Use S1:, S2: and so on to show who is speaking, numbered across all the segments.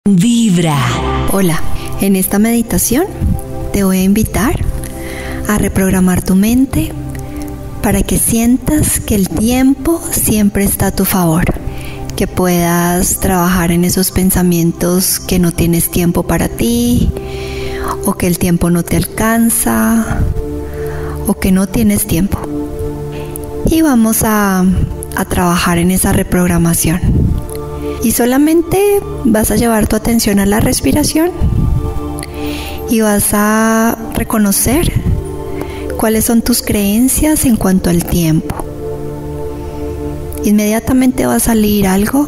S1: Vibra.
S2: Hola, en esta meditación te voy a invitar a reprogramar tu mente para que sientas que el tiempo siempre está a tu favor, que puedas trabajar en esos pensamientos que no tienes tiempo para ti, o que el tiempo no te alcanza, o que no tienes tiempo. Y vamos a trabajar en esa reprogramación. Y solamente vas a llevar tu atención a la respiración y vas a reconocer cuáles son tus creencias en cuanto al tiempo. Inmediatamente va a salir algo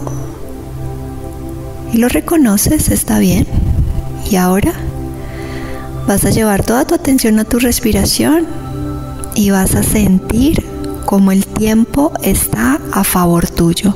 S2: y lo reconoces, está bien. Y ahora vas a llevar toda tu atención a tu respiración y vas a sentir cómo el tiempo está a favor tuyo.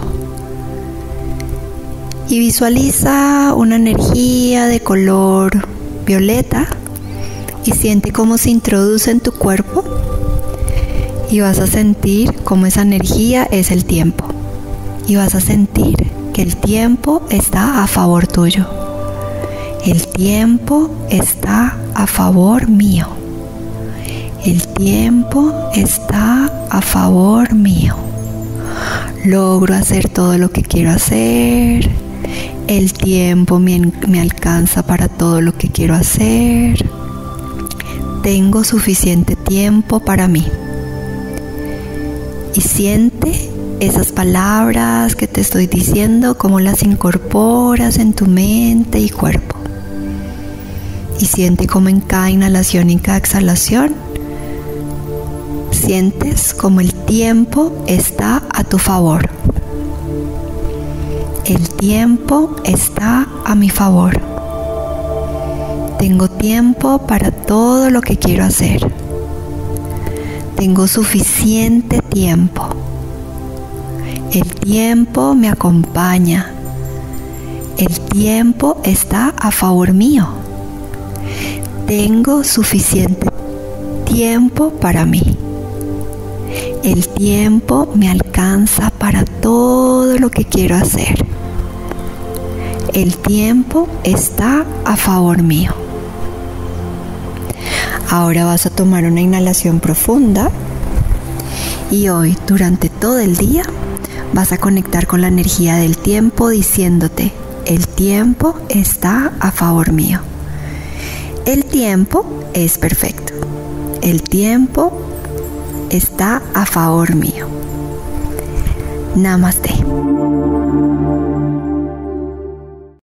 S2: Y visualiza una energía de color violeta y siente cómo se introduce en tu cuerpo y vas a sentir cómo esa energía es el tiempo y vas a sentir que el tiempo está a favor tuyo. El tiempo está a favor mío. El tiempo está a favor mío. Logro hacer todo lo que quiero hacer. El tiempo me alcanza para todo lo que quiero hacer. Tengo suficiente tiempo para mí. Y siente esas palabras que te estoy diciendo, cómo las incorporas en tu mente y cuerpo. Y siente cómo en cada inhalación y en cada exhalación sientes cómo el tiempo está a tu favor. El tiempo está a mi favor. Tengo tiempo para todo lo que quiero hacer. Tengo suficiente tiempo. El tiempo me acompaña. El tiempo está a favor mío. Tengo suficiente tiempo para mí. El tiempo me alcanza para todo lo que quiero hacer. El tiempo está a favor mío. Ahora vas a tomar una inhalación profunda y hoy, durante todo el día, vas a conectar con la energía del tiempo diciéndote: el tiempo está a favor mío. El tiempo es perfecto. El tiempo está a favor mío. Namaste.